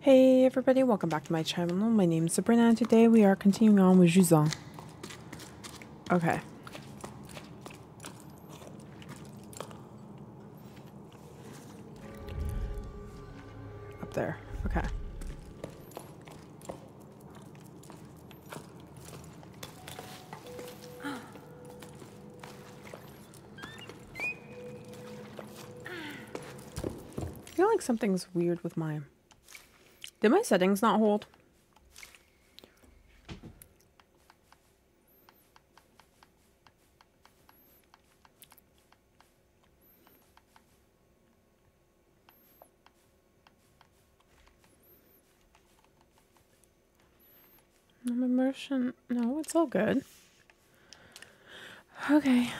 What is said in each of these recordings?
Hey everybody, welcome back to my channel. My name is Sabrina and today we are continuing on with Jusant. Okay. Up there. Okay. I feel like something's weird with mine. Did my settings not hold? Immersion. No, it's all good. Okay.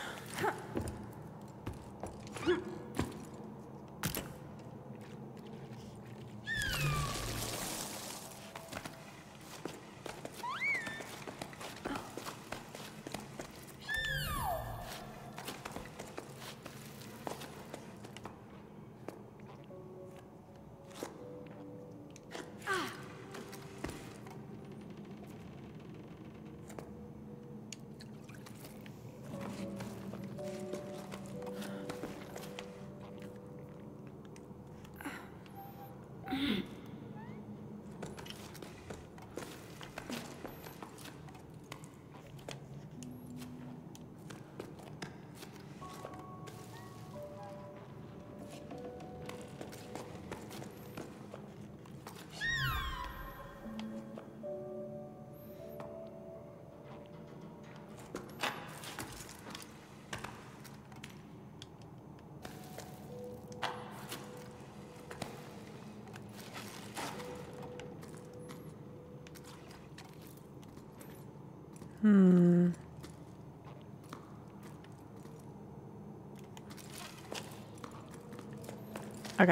Okay.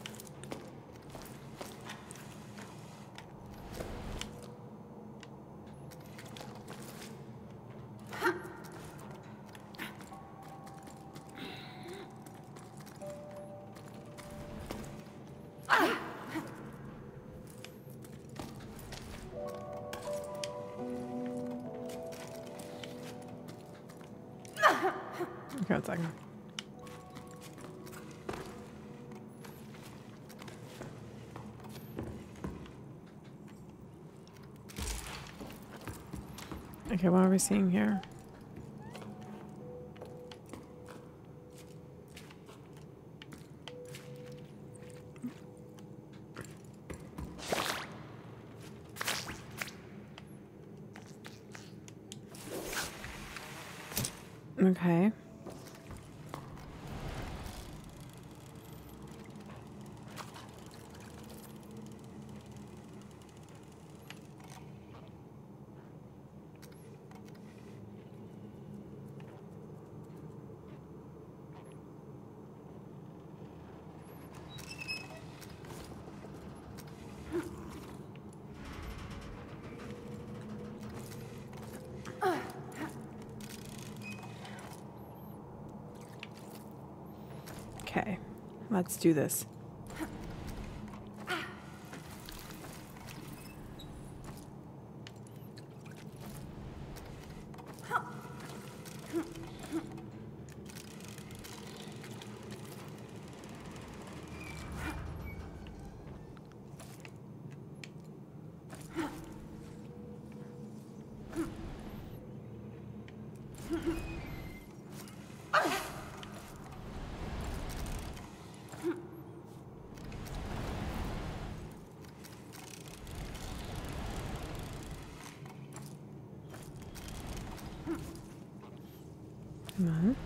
Okay, 1 second. Okay, what are we seeing here? Okay. Okay, let's do this. Come on.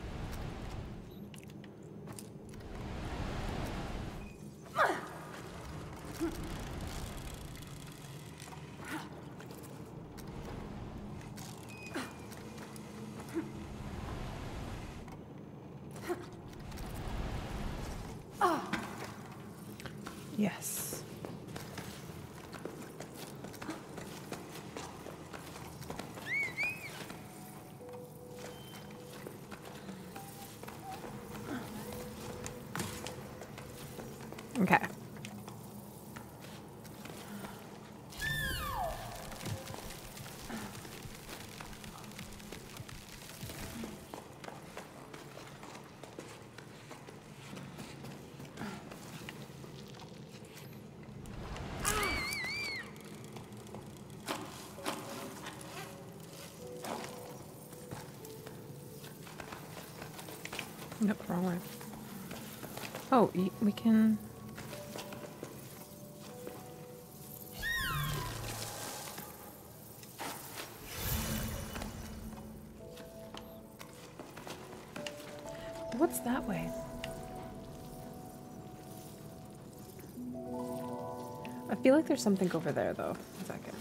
Yes. Okay. Nope, wrong way. Oh, we can... What's that way? I feel like there's something over there, though. A second.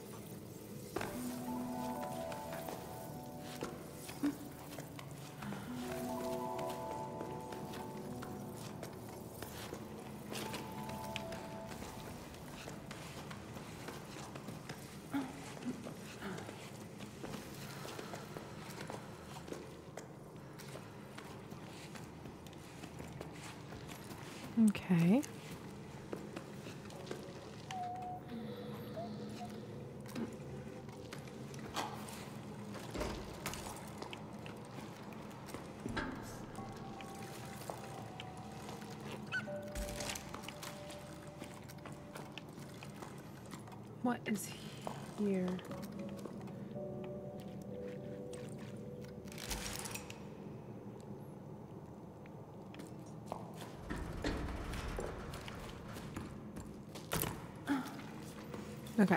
Okay. What is here? Okay.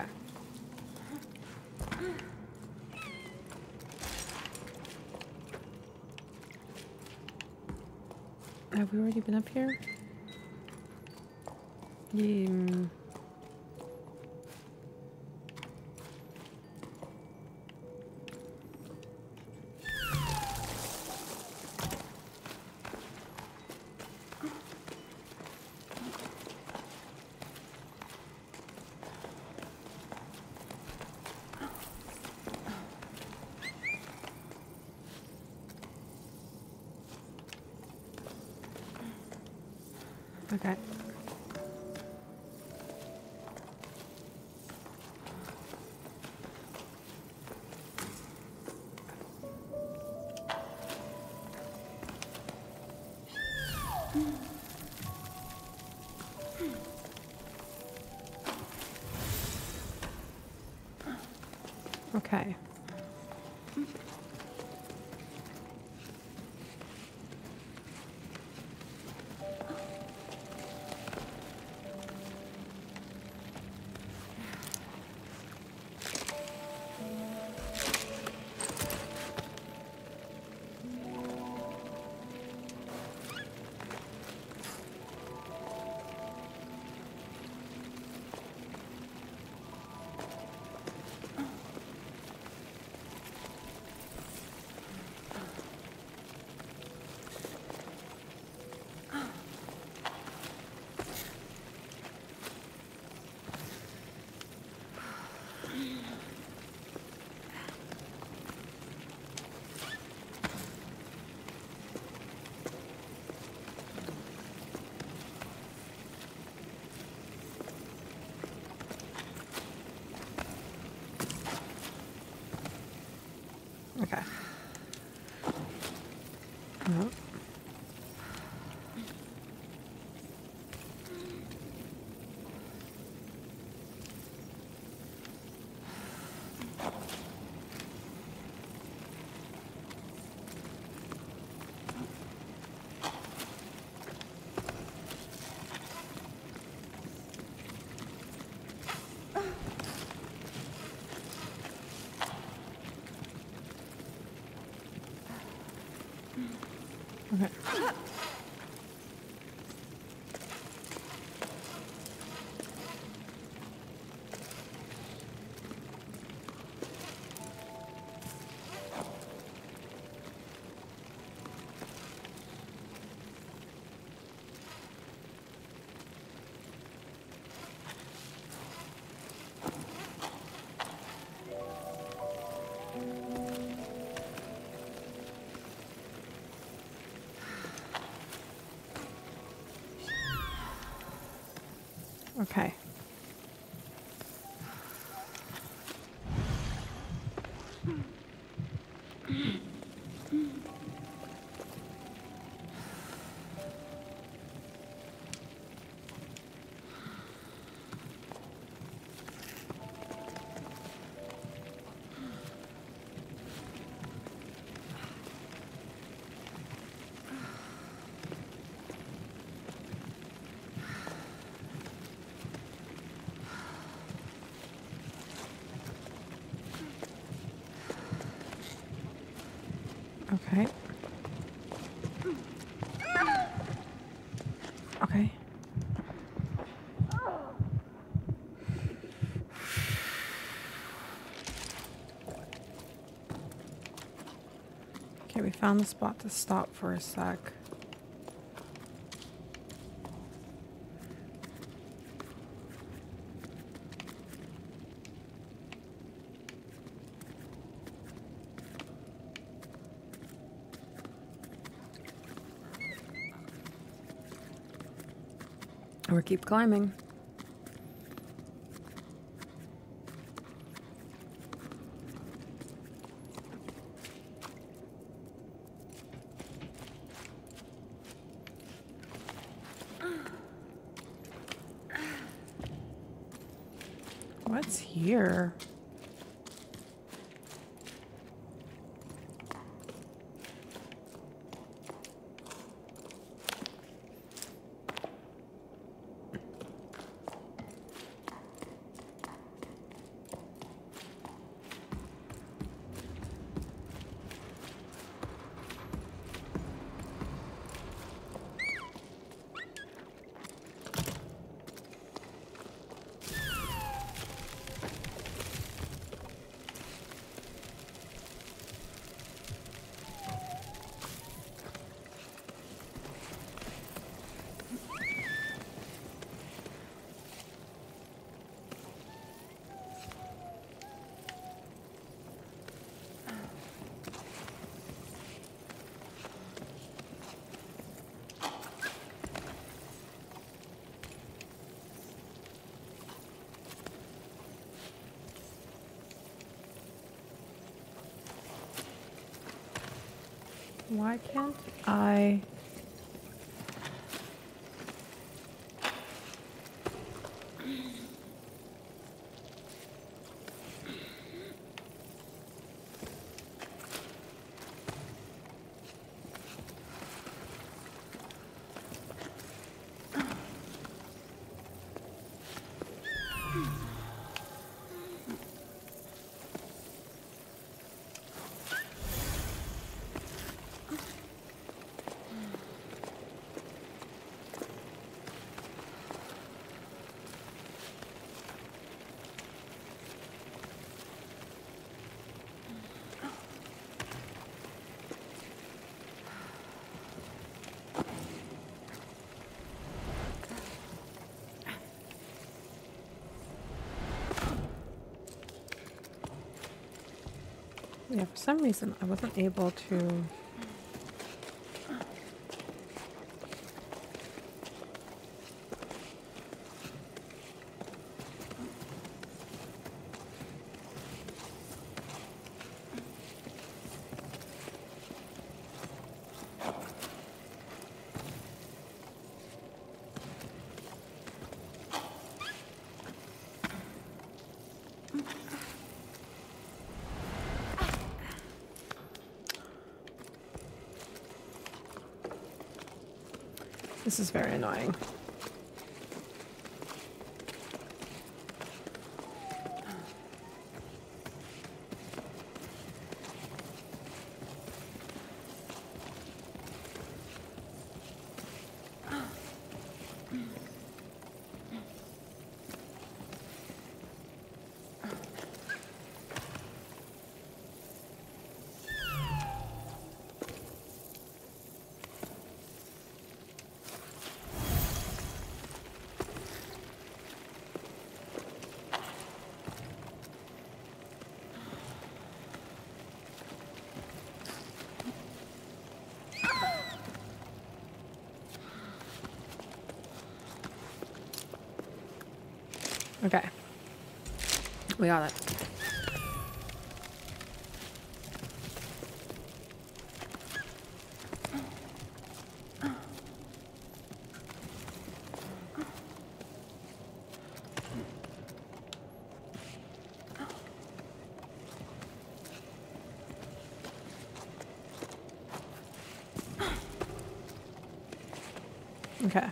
Have we already been up here? Yeah. Okay. Okay. Okay. No. Okay. Okay. Okay. Okay. Okay, we found the spot to stop for a sec. Or keep climbing. What's here? Why can't I? Yeah, for some reason I wasn't able to. This is very annoying. Okay. We got it. Okay.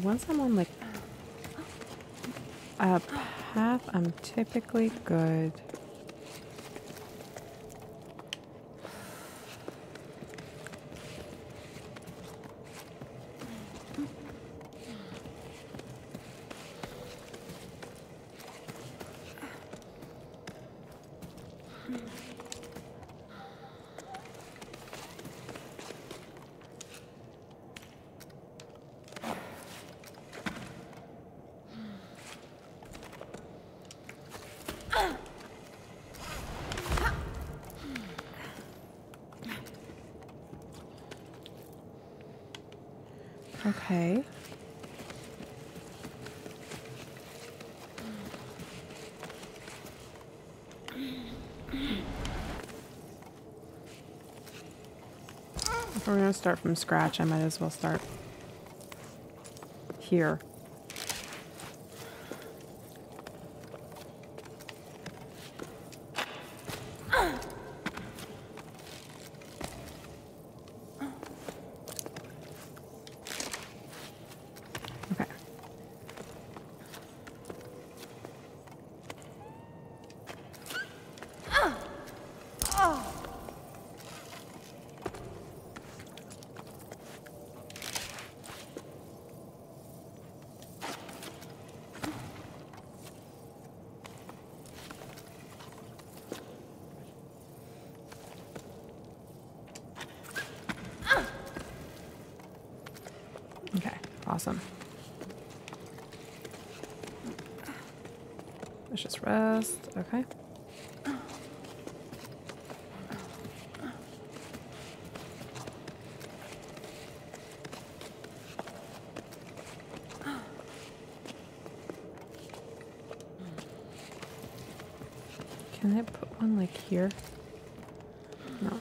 once I'm on like a path, I'm typically good. Okay. If we're going to start from scratch, I might as well start here. Okay. Okay, awesome. Let's just rest. Okay. Can I put one like here? No.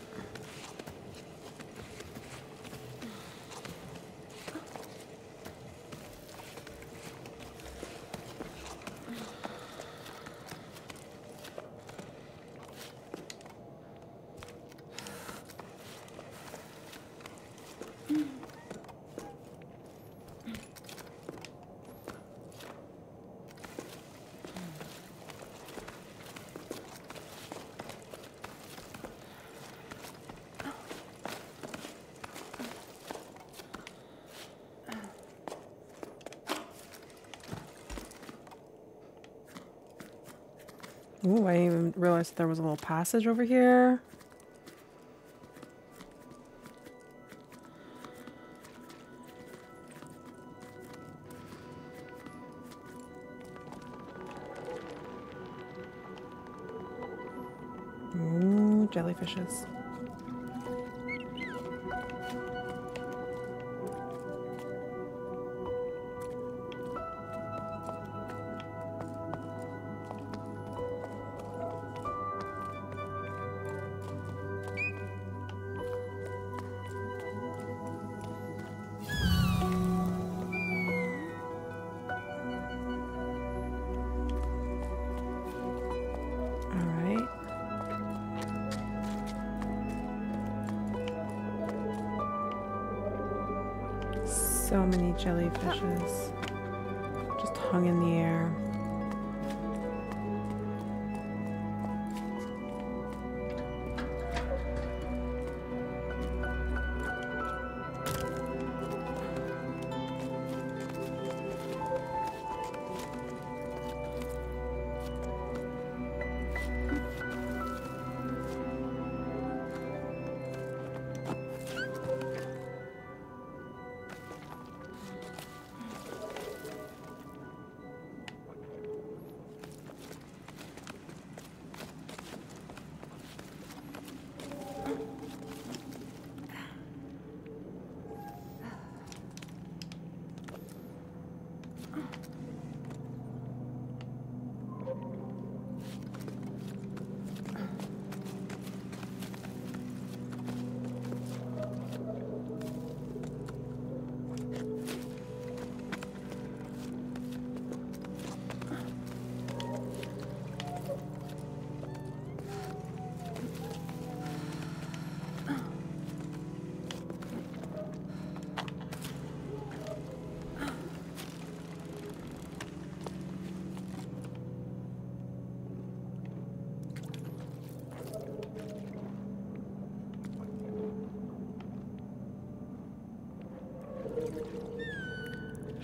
Ooh, I didn't even realize there was a little passage over here. Ooh, jellyfishes. So many jellyfishes just hung in the air.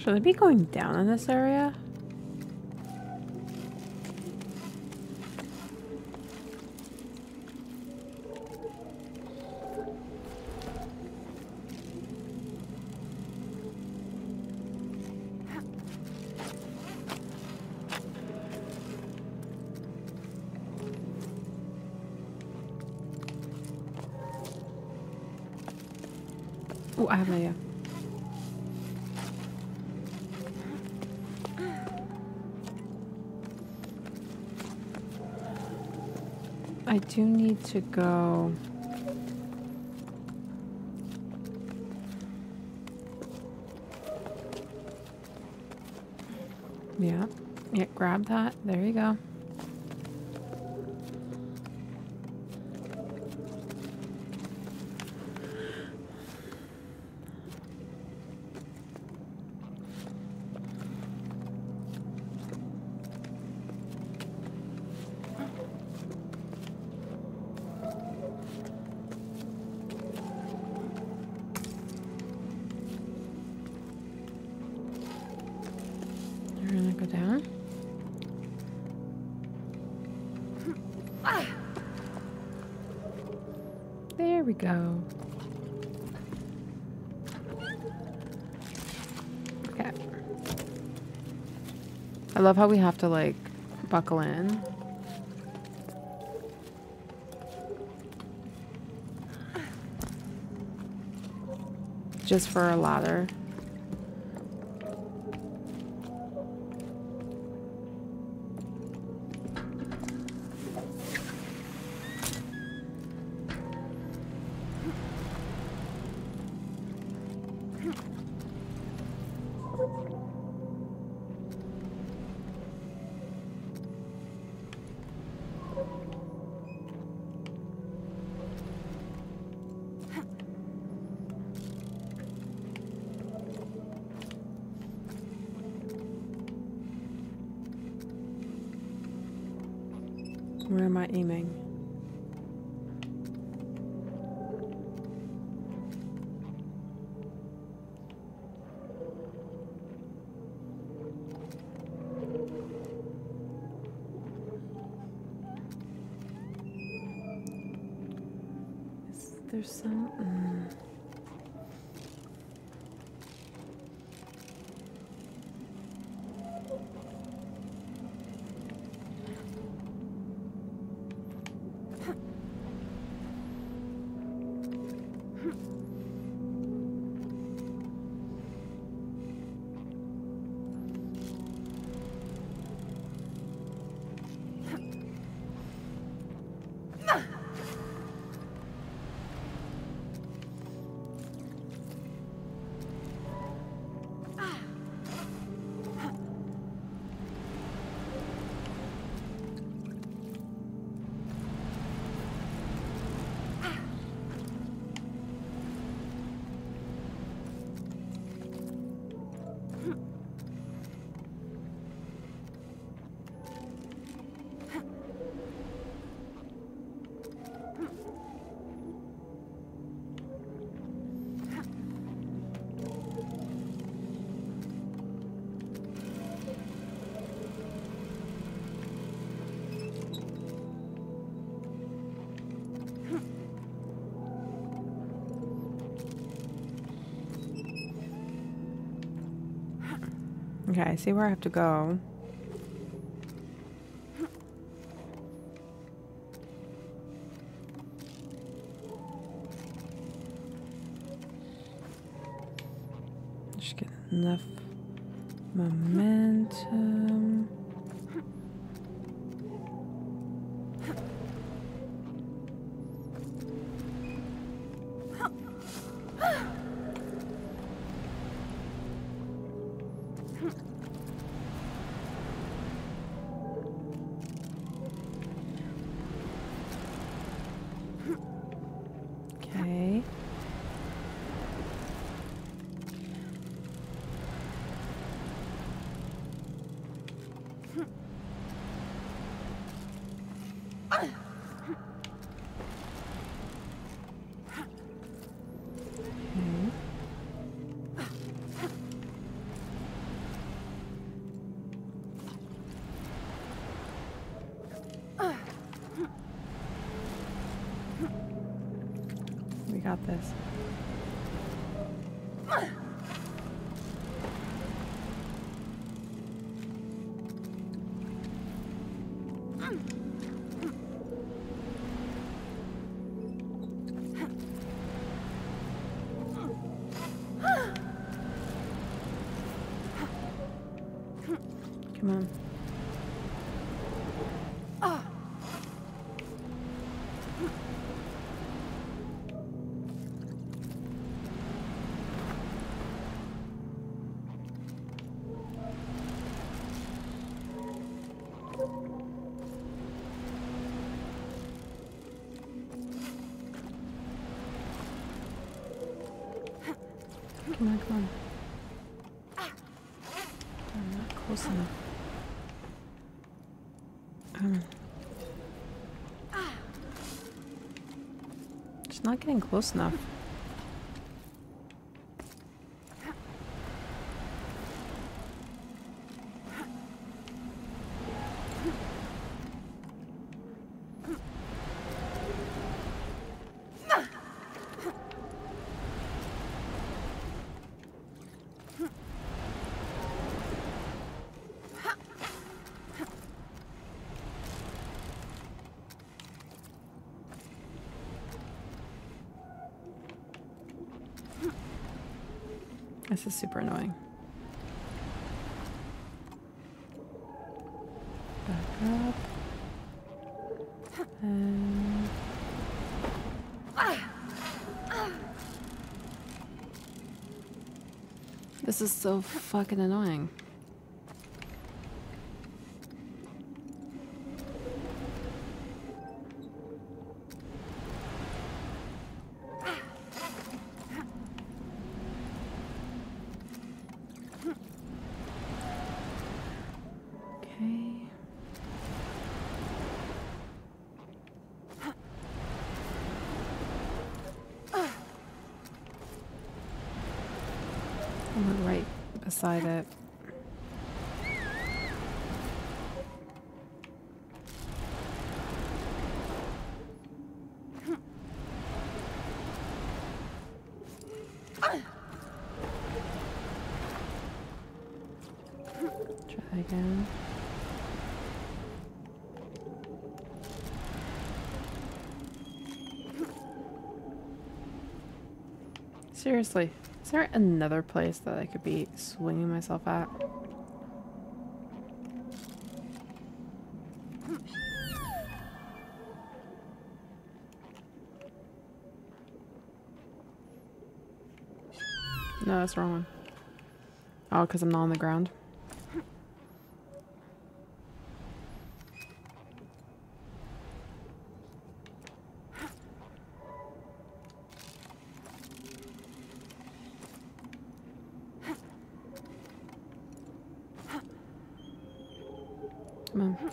Should I be going down in this area? Oh, I have an idea. I do need to go. Yeah. Yeah, grab that. There you go. We're gonna go down. There we go. Okay. I love how we have to like buckle in. Just for a ladder. Where am I aiming? Is there some? Okay, I see where I have to go. Just get enough momentum. Okay. got this. Come on. Come on, come on. I'm not close enough. Just not getting close enough. This is super annoying. Back up. And... This is so fucking annoying. I'm right beside it. Try again. Seriously, is there another place that I could be swinging myself at? No, that's the wrong one. Oh, because I'm not on the ground. Come on.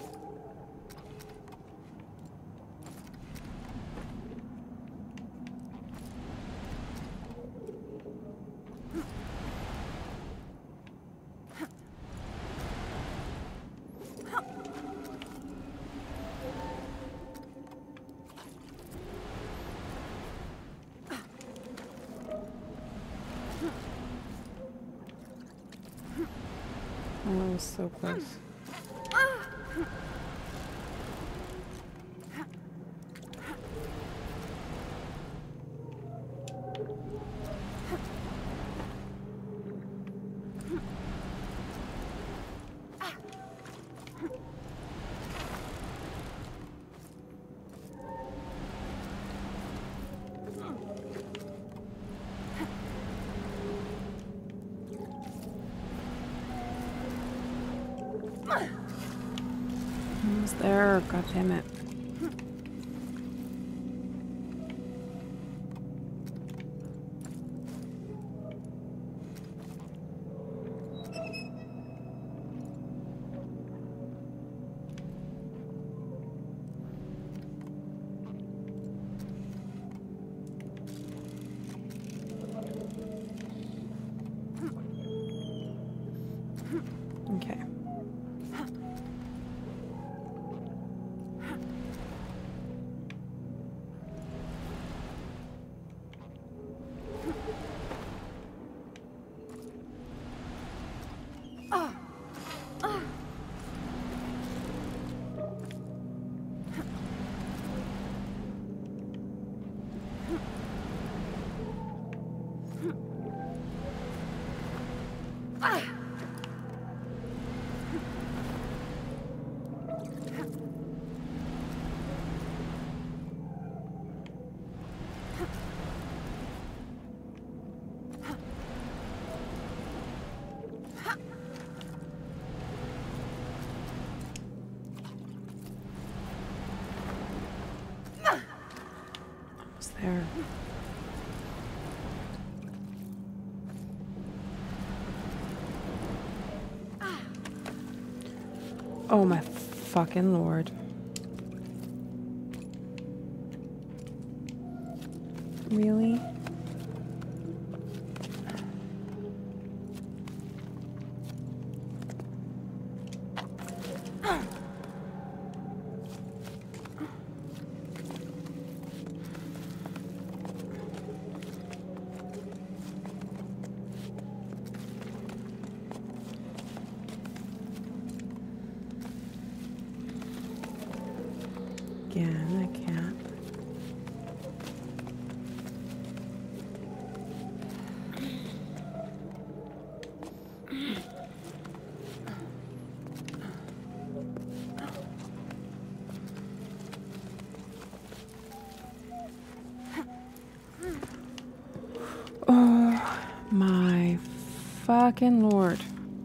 Oh, that was so close. Almost there, god damn it. Okay. was there. Oh my fucking lord. Really? Again, I can't. Oh my fucking lord.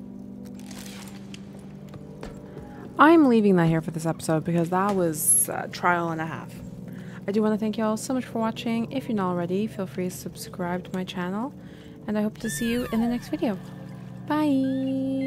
I'm leaving that here for this episode because that was a trial and a half. I do want to thank you all so much for watching. If you're not already, feel free to subscribe to my channel. And I hope to see you in the next video. Bye!